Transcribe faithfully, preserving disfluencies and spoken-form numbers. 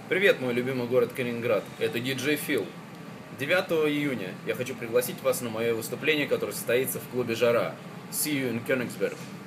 Привет, мой любимый город Калининград. Это диджей Фил. девятого июня я хочу пригласить вас на мое выступление, которое состоится в клубе «Жара». See you in Königsberg.